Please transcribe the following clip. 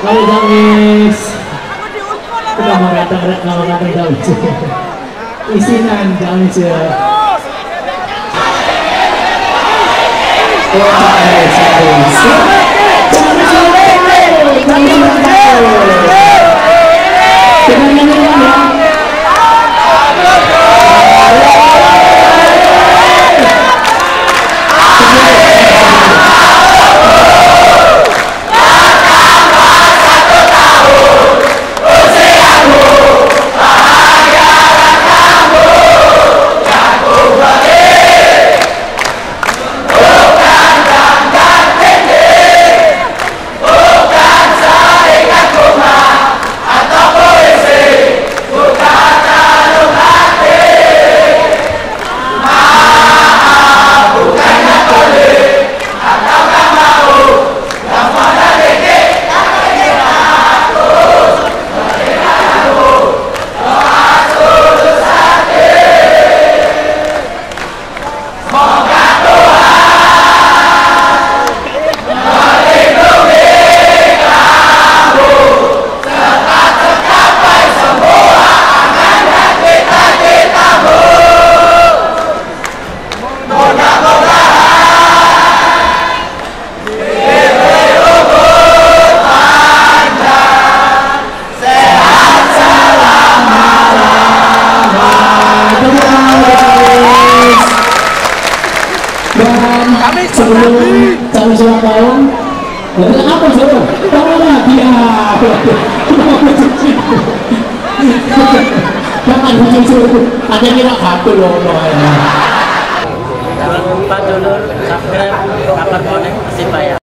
Kalau Jamis udah mau datang Jamis isinan Jamis ya. Sebelum calon ulang tahun, apa coba? Tahu lagi jangan hujan suruh, ada kira satu loh. Jangan lupa dulu subscribe kabar bonek Persibaya.